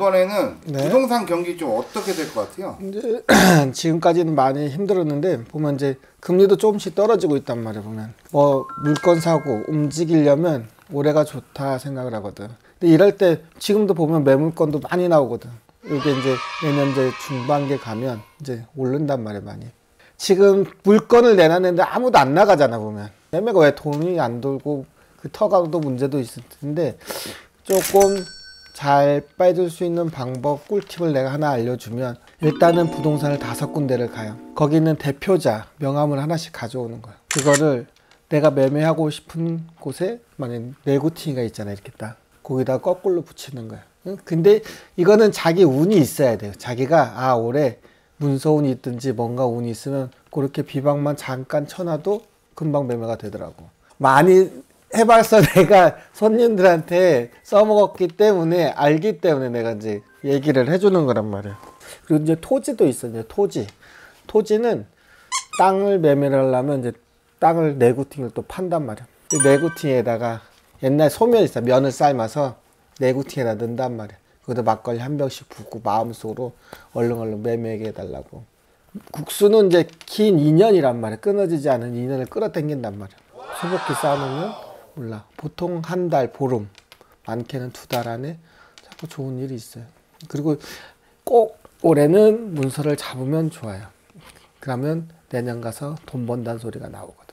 이번에는 네. 부동산 경기 좀 어떻게 될 것 같아요? 이제 지금까지는 많이 힘들었는데 보면 이제 금리도 조금씩 떨어지고 있단 말이에요. 보면 뭐 물건 사고 움직이려면 올해가 좋다 생각을 하거든. 근데 이럴 때 지금도 보면 매물건도 많이 나오거든. 이게 이제 내년제 중반기에 가면 이제 오른단 말이에요, 많이. 지금 물건을 내놨는데 아무도 안 나가잖아, 보면. 매매가 왜 돈이 안 돌고 그 터가도 문제도 있을 텐데 조금 잘 빠질 수 있는 방법, 꿀팁을 내가 하나 알려주면 일단은 부동산을 5군데를 가요. 거기는 대표자, 명함을 하나씩 가져오는 거야. 그거를 내가 매매하고 싶은 곳에 만약 내구팅이가 있잖아, 이렇게 딱. 거기다 거꾸로 붙이는 거야. 응? 근데 이거는 자기 운이 있어야 돼요. 자기가 올해 문서운이 있든지 뭔가 운이 있으면 그렇게 비방만 잠깐 쳐놔도 금방 매매가 되더라고. 많이 해봐서 내가 손님들한테 써먹었기 때문에 알기 때문에 내가 이제 얘기를 해주는 거란 말이야. 그리고 이제 토지도 있어. 이제 토지는 땅을 매매를 하려면 이제 땅을 내구팅을 또 판단 말이야. 내구팅에다가 옛날 소면 있어. 면을 삶아서 내구팅에다 넣는단 말이야. 거기다 막걸리 한 병씩 붓고 마음속으로 얼른 매매하게 해달라고. 국수는 이제 긴 인연이란 말이야. 끊어지지 않은 인연을 끌어당긴단 말이야. 수북히 쌓아놓으면 몰라. 보통 한 달, 보름, 많게는 2달 안에 자꾸 좋은 일이 있어요. 그리고 꼭 올해는 문서를 잡으면 좋아요. 그러면 내년 가서 돈 번다는 소리가 나오거든.